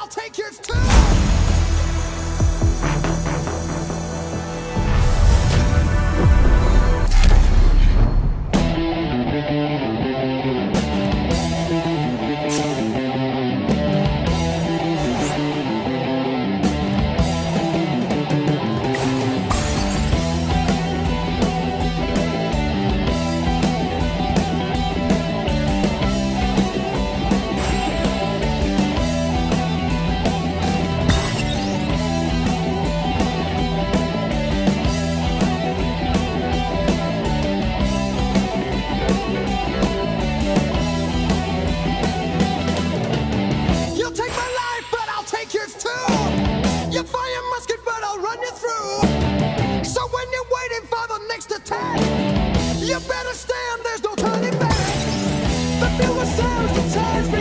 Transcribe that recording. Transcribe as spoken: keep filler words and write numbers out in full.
take yours too. You fire musket, but I'll run you through. So when you're waiting for the next attack, you better stand, there's no turning back. The newer sounds, the times